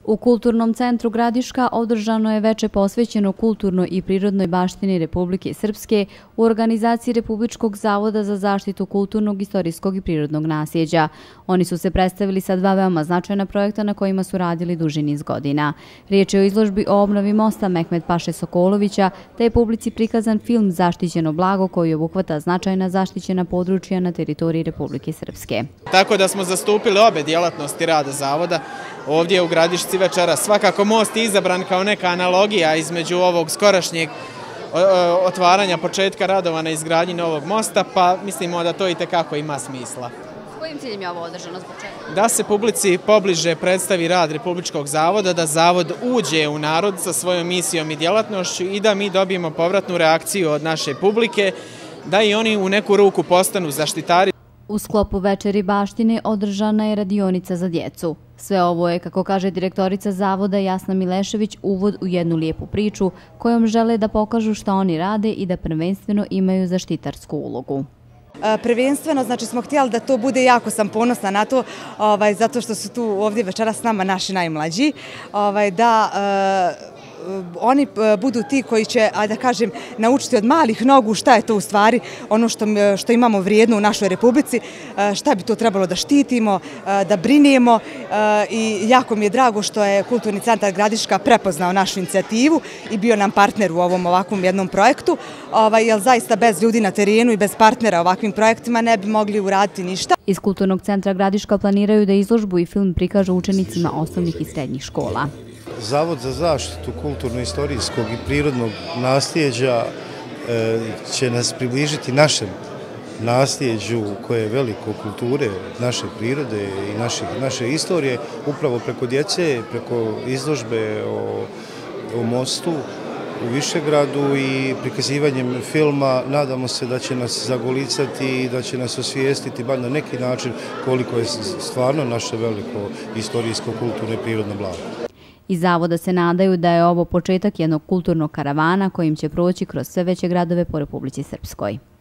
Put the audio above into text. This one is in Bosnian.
U Kulturnom centru Gradiška održano je veče posvećeno kulturnoj i prirodnoj baštini Republike Srpske u organizaciji Republičkog zavoda za zaštitu kulturnog, istorijskog i prirodnog naslijeđa. Oni su se predstavili sa dva veoma značajna projekta na kojima su radili duži niz godina. Riječ je o izložbi o obnovi mosta Mehmet Paše Sokolovića, te je publici prikazan film Zaštićeno blago koji obuhvata značajna zaštićena područja na teritoriji Republike Srpske. Tako da smo zastupili obe djelatnosti rada zavoda ovdje u Gradišci večeras. Svakako most je izabran kao neka analogija između ovog skorašnjeg otvaranja početka radova na izgradnji novog mosta, pa mislimo da to itekako ima smisla. S kojim ciljem je ovo održano zbog čega? Da se publici pobliže predstavi rad Republičkog zavoda, da zavod uđe u narod sa svojom misijom i djelatnošću i da mi dobijemo povratnu reakciju od naše publike, da i oni u neku ruku postanu zaštitari. U sklopu večeri baštine održana je radionica za djecu. Sve ovo je, kako kaže direktorica zavoda Jasna Milešević, uvod u jednu lijepu priču kojom žele da pokažu šta oni rade i da prvenstveno imaju zaštitarsku ulogu. Prvenstveno, znači smo htjeli da to bude, jako sam ponosna na to, zato što su tu ovdje večeras s nama naši najmlađi, da oni budu ti koji će, da kažem, naučiti od malih nogu šta je to u stvari ono što imamo vrijedno u našoj Republici, šta bi to trebalo da štitimo, da brinemo, i jako mi je drago što je Kulturni centar Gradiška prepoznao našu inicijativu i bio nam partner u ovom ovakvom jednom projektu, jer zaista bez ljudi na terenu i bez partnera ovakvim projektima ne bi mogli uraditi ništa. Iz Kulturnog centra Gradiška planiraju da izložbu i film prikažu učenicima osnovnih i srednjih škola. Zavod za zaštitu kulturno-istorijskog i prirodnog naslijeđa će nas približiti našem naslijeđu koje je veliko, kulture, naše prirode i naše istorije, upravo preko djece, preko izložbe o mostu u Višegradu i prikazivanjem filma. Nadamo se da će nas zagolicati i da će nas osvijestiti bar na neki način koliko je stvarno naše veliko istorijsko, kulturno i prirodno blago. Iz zavoda se nadaju da je ovo početak jednog kulturnog karavana kojim će proći kroz sve veće gradove po Republici Srpskoj.